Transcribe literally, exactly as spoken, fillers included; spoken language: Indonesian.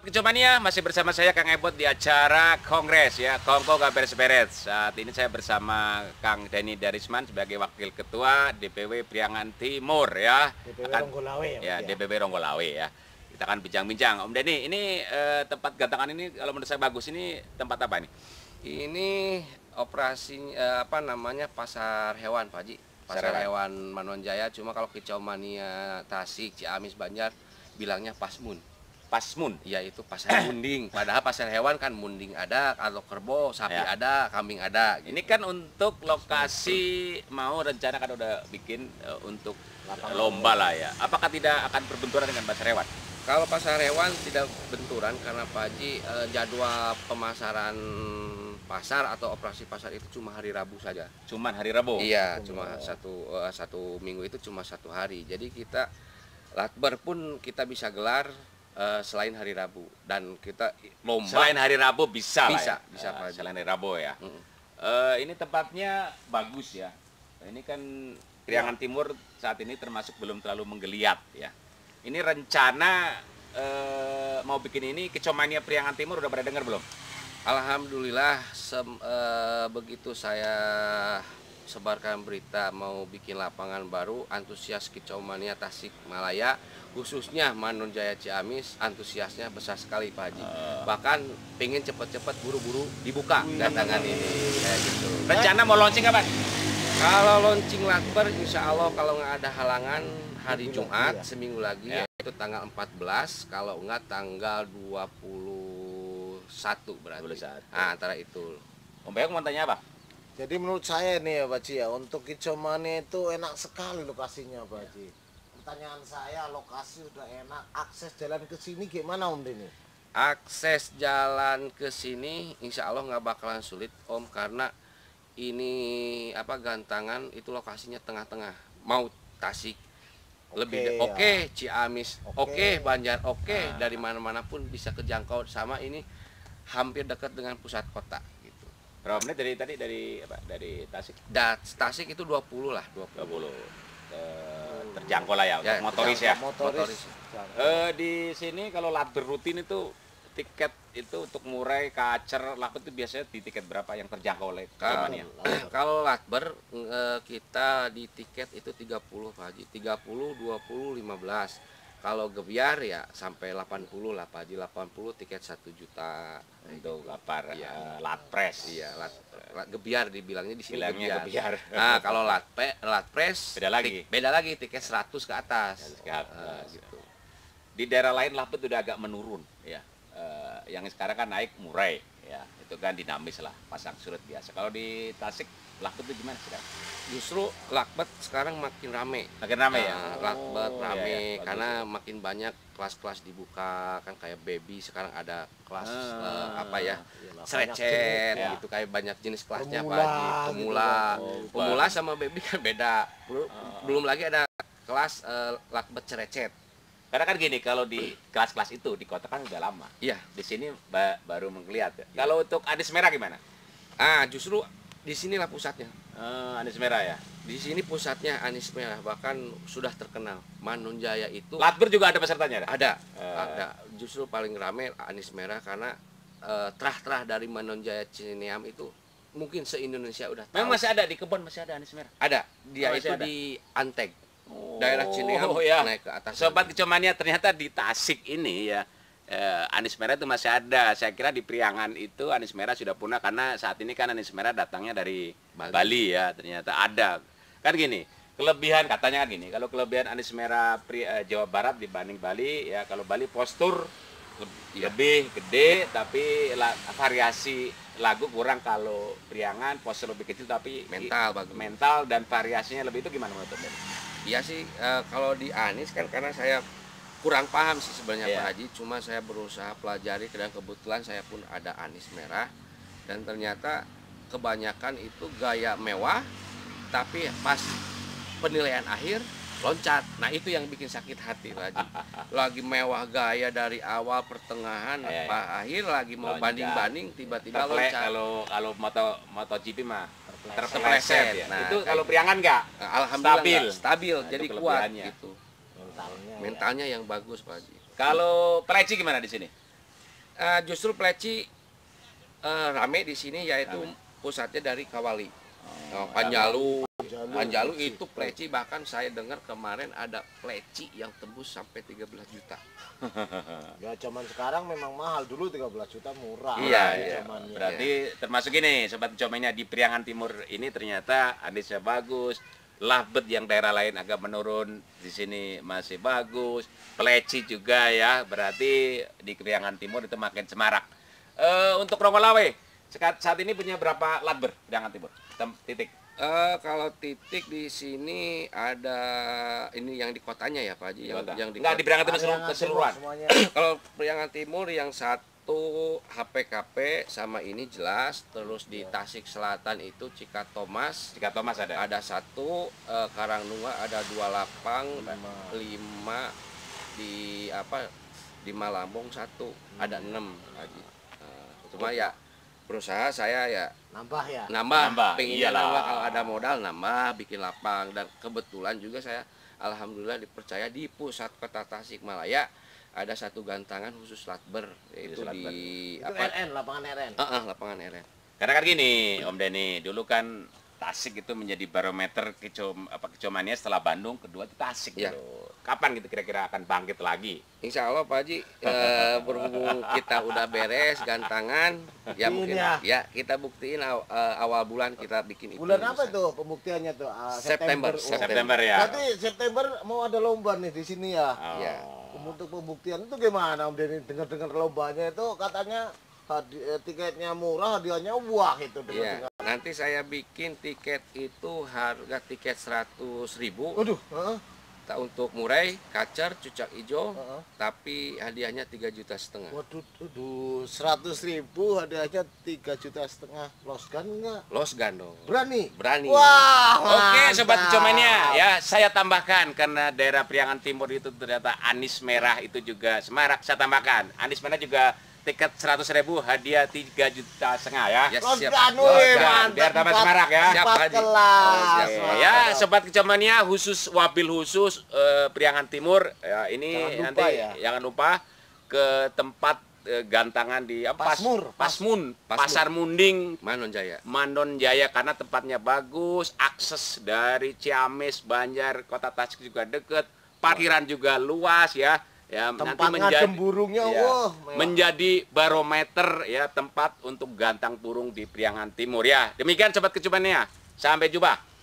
Kicomania, masih bersama saya Kang Ebot di acara Kongres ya, Kongko gak beres-beres. Saat ini saya bersama Kang Denny Darisman sebagai Wakil Ketua D P W Priangan Timur ya. D P W akan, Ronggolawe ya, ya, ya. D P W Ronggolawe ya. Kita akan bincang-bincang. Om Denny, ini eh, tempat gantangan ini kalau menurut saya bagus, ini tempat apa nih? Ini operasi eh, apa namanya pasar hewan Pak Haji. Pasar Pasar hewan Manonjaya, cuma kalau Kicomania Tasik, Ciamis, Banjar bilangnya Pasmun. Pasmun. Yaitu pasar munding. Padahal pasar hewan kan munding ada, kalau kerbau, sapi Ya. ada, kambing ada. Gitu. Ini kan untuk lokasi mau rencana kan udah bikin eh, untuk Lapangan lomba lah ya. Apakah tidak akan berbenturan dengan pasar hewan? Kalau pasar hewan tidak benturan karena Pak Haji eh, jadwal pemasaran pasar atau operasi pasar itu cuma hari Rabu saja. Cuman hari Rabu. Iya, cuma satu eh, satu minggu itu cuma satu hari. Jadi kita Latber pun kita bisa gelar eh, selain hari Rabu dan kita lomba Selain hari Rabu bisa, Bisa, lah ya. bisa, Eh, Pak Haji. selain hari Rabu ya. Mm. Eh, ini tempatnya bagus ya. Ini kan Priangan Timur saat ini termasuk belum terlalu menggeliat ya. Ini rencana eh, mau bikin ini Kicomania Priangan Timur udah pada dengar belum? Alhamdulillah sem- eh, begitu saya sebarkan berita mau bikin lapangan baru, antusias Kicomania Tasik Malaya khususnya Manonjaya Ciamis antusiasnya besar sekali Pak Haji. Uh. Bahkan pengen cepet-cepet buru-buru dibuka gantangan ini kayak gitu. Rencana mau launching kapan? Kalau launching Latber insya Allah kalau nggak ada halangan hari Seminggu Jumat lagi ya? seminggu lagi Ya. yaitu tanggal empat belas, kalau enggak tanggal dua puluh satu berarti. dua puluh satu. Nah, antara itu. Om Bayang mau tanya apa? Jadi menurut saya nih ya Pak Haji ya, untuk Kicomania itu enak sekali lokasinya Pak Haji. Pertanyaan saya, lokasi udah enak, akses jalan ke sini gimana Om Denny? Akses jalan ke sini insya Allah nggak bakalan sulit Om, karena ini apa gantangan itu lokasinya tengah-tengah. Mau Tasik lebih de- Oke, oke, ya. Ciamis Oke. oke, Banjar oke, Nah. dari mana-mana pun bisa kejangkau, sama ini hampir dekat dengan pusat kota gitu. Berapa menit dari tadi dari apa? Dari Tasik? Dan Tasik itu dua puluh lah, dua dua puluh. puluh. Eh, terjangkau lah ya, Ya, untuk motoris ya. Motoris. Motoris. Eh, di sini kalau latber rutin itu tiket itu untuk murai, kacer, lakut itu biasanya di tiket berapa yang terjangkau oleh Kalau, Kicomania? kalau Latber eh, kita di tiket itu tiga puluh Pak Haji, tiga puluh, dua puluh, lima belas. Kalau Gebiar ya sampai delapan puluh lah Pak Haji, delapan puluh tiket satu juta. Untuk lapar Iya. eh, latpres. Iya, lat, lat- Gebiar dibilangnya di sini Bilangnya Gebiar. Gebiar. Nah, kalau Latpe, Latpres Beda lagi. tik- beda lagi tiket seratus ke atas. seratus ke atas. Eh, gitu. Di daerah lain lapet udah agak menurun ya. Eh, yang sekarang kan naik murai ya. Itu kan dinamis lah, pasang surut biasa. Kalau di Tasik lapet itu gimana sekarang? Justru Lakbet sekarang makin rame. Makin ramai ya? Nah, Lakbet Oh, rame iya, iya, bagus. karena makin banyak kelas-kelas dibuka, kan kayak baby sekarang ada kelas Ah. eh, apa ya, Iyalah, serecet jenis, ya. gitu, kayak banyak jenis kelasnya Pemula, Pak Haji. gitu Pemula, kan. Oh, pemula sama baby kan beda. Bel- Ah. Belum lagi ada kelas eh, Lakbet cerecet. Karena kan gini, kalau di kelas-kelas itu di kota kan udah lama. Iya. Di sini ba- baru menggeliat ya. Kalau untuk Anis Merah gimana? Ah, justru di sinilah pusatnya. Eh, Anis Merah ya. Di sini pusatnya Anis Merah, bahkan sudah terkenal. Manonjaya itu Latber juga ada pesertanya? Ada? ada, Eh. ada. Justru paling rame Anis Merah karena eh, terah-terah dari Manonjaya Cineam itu mungkin se-Indonesia udah tahu. Memang masih ada di kebun, masih ada Anis Merah. Ada. Dia Oh, masih itu ada? di Anteg. Daerah Cineam Oh, ya. naik ke atas. Sobat Kicomania, ternyata di Tasik ini ya eh, Anis Merah itu masih ada. Saya kira di Priangan itu Anis Merah sudah punah karena saat ini kan Anis Merah datangnya dari Bali, Bali. ya. Ternyata ada. Kan gini, kelebihan katanya kan gini, kalau kelebihan Anis Merah Pri, eh, Jawa Barat dibanding Bali ya, kalau Bali postur leb- Iya. lebih gede tapi la- variasi lagu kurang. Kalau Priangan postur lebih kecil tapi Mental bagus. mental dan variasinya lebih. Itu gimana menurut Anda? Iya sih, eh, kalau di Anis kan karena saya kurang paham sih sebenarnya Iya. Pak Haji, cuma saya berusaha pelajari dan kebetulan saya pun ada Anis Merah dan ternyata kebanyakan itu gaya mewah tapi pas penilaian akhir loncat. Nah, itu yang bikin sakit hati Pak Haji. Lagi mewah gaya dari awal pertengahan Iya, pas akhir lagi mau Loncat. banding-banding tiba-tiba Terple- loncat. kalau kalau moto MotoGP mah Terpleset. terpleset ya. Nah, itu kayak kalau gitu. Priangan enggak? Nah, alhamdulillah stabil. enggak, stabil Nah, jadi itu kuat kelebihannya. gitu. Mentalnya. ya. Mentalnya yang bagus Pak Haji. Kalau peleci gimana di sini? Uh, justru Pleci uh, rame di sini, yaitu Rame. pusatnya dari Kawali. Oh, Oh, Panjalu, Panjalu, Panjalu Pleci. itu Pleci, bahkan saya dengar kemarin ada Pleci yang tembus sampai tiga belas juta. Ya zaman sekarang memang mahal, dulu tiga belas juta murah. Iya, lah iya. zamannya. Berarti termasuk ini sobat Kicomania di Priangan Timur ini ternyata anisnya bagus. Lovebird yang daerah lain agak menurun, di sini masih bagus. Pleci juga ya, berarti di Priangan Timur itu makin semarak. Eh, untuk Ronggolawe, sekat- saat ini punya berapa Lovebird Priangan Timur? Tem- titik. Eh, kalau titik di sini ada ini yang di kotanya ya Pak Haji, Di yang, kota. yang di Enggak, di Priangan Timur Priangan selu- keseluruhan. Timur semuanya. Kalau Priangan Timur yang satu H P K P sama ini jelas, terus di Tasik Selatan itu Cika Thomas Jika Thomas ada. ada satu, eh, Karangnunga ada dua lapang, Lima. lima di apa di Malambong satu, ada enam Haji. Eh, cuma ya berusaha saya ya Nambah ya. nambah, Nambah, pengennya iyalah. nambah, kalau ada modal nambah bikin lapang, dan kebetulan juga saya alhamdulillah dipercaya di pusat kota Tasikmalaya ada satu gantangan khusus Lovebird, yaitu Khusus di Itu apa R N, lapangan R N. Eh, eh, lapangan R N. Karena kan gini, Om Denny, dulu kan Tasik itu menjadi barometer kicom apa kicomania setelah Bandung, kedua itu Tasik Iya. gitu. Kapan gitu kira-kira akan bangkit lagi? Insya Allah Pak Haji, eh, berhubung kita udah beres gantangan, ya Buktiin mungkin ya. ya kita buktiin aw- eh, awal bulan kita bikin itu. Bulan apa bisa. itu pembuktiannya tuh? Ah, September, Oh. September. September ya. Berarti September mau ada lomba nih di sini ya. Oh. Iya. Untuk pembuktian itu gimana Om Denny? Dengar-dengar lombanya itu katanya hadi- eh, tiketnya murah, hadiahnya wah itu. Iya, dengar-dengar. nanti saya bikin tiket itu harga tiket seratus ribu. Waduh, heeh, Ta- untuk murai, kacer, cucak hijau, heeh. tapi hadiahnya tiga juta setengah. Waduh, waduh, seratus ribu hadiahnya tiga juta setengah. Loskan enggak? Los gandong. Berani? Berani. Wah, Oke, sobat mantap. Kicomania, ya saya tambahkan karena daerah Priangan Timur itu ternyata anis merah itu juga semarak. Saya tambahkan, anis merah juga tiket seratus ribu, hadiah tiga juta setengah ya. Ya, Loskan, siap. wih, Loskan. mantap. Biar tambah Empat- semarak ya. Siap, Empat Haji. kelas. Oh, siap. Oke, Mantap. ya sobat Kicomania khusus wabil khusus eh, Priangan Timur ya, ini Jangan lupa nanti ya. jangan lupa ke tempat eh, gantangan di apa? Pas- Pasmur. Pasmun, Pasmur. Pasar Munding, Manon Jaya. Mandon Jaya, karena tempatnya bagus, akses dari Ciamis, Banjar, Kota Tasik juga deket, parkiran juga luas ya. Ya, Tempat ngadem burungnya, ya, wah, mewah. menjadi barometer ya tempat untuk gantang burung di Priangan Timur ya. Demikian sobat Kicomania. Sampai jumpa.